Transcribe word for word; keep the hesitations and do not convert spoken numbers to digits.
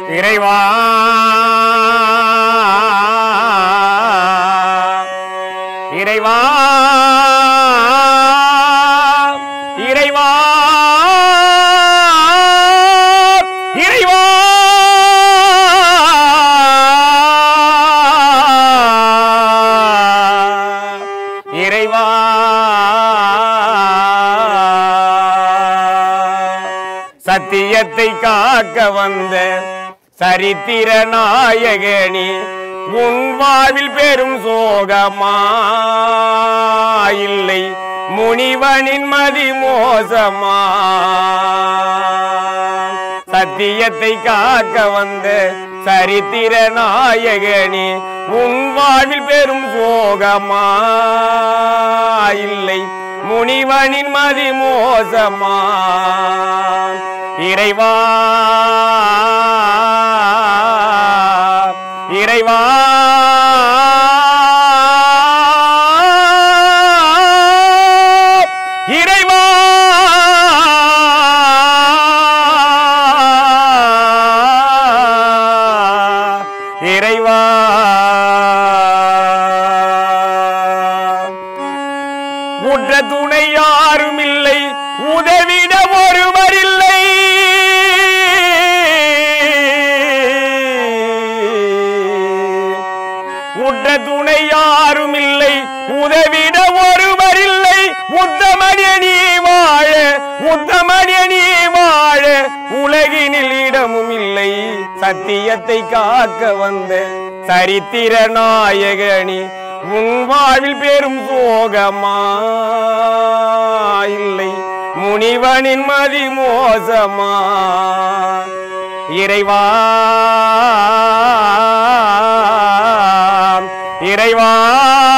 இறைவா இறைவா இறைவா இறைவா இறைவா சத்தியத்தை காக்க வந்த சரித்திர நாயகனி உன் வாழ்வில் பெரும் சோகமா இல்லை முனிவனின் மதி மோசமா சத்தியத்தை காக்க வந்த சரித்திர நாயகனி உன் வாழ்வில் பெரும் சோகமா இல்லை முனிவனின் மதி மோசமா இறைவா இறைவா இறைவா இறைவா உற்ற துணை யாரும் இல்லை உதவிட ஒருவர் இல்லை உற்ற துணை யாரும் இல்லை உதவிட ஒருவர் இல்லை உத்தமனிய நீ வாழ உத்தமனிய நீ வாழ உலகினில் இடமும் இல்லை சத்தியத்தை காக்க வந்த சரித்திர நாயகனி உன் வாழ்வில் பெரும் சோகமா இல்லை முனிவனின் மதி மோசமா இறைவா இறைவா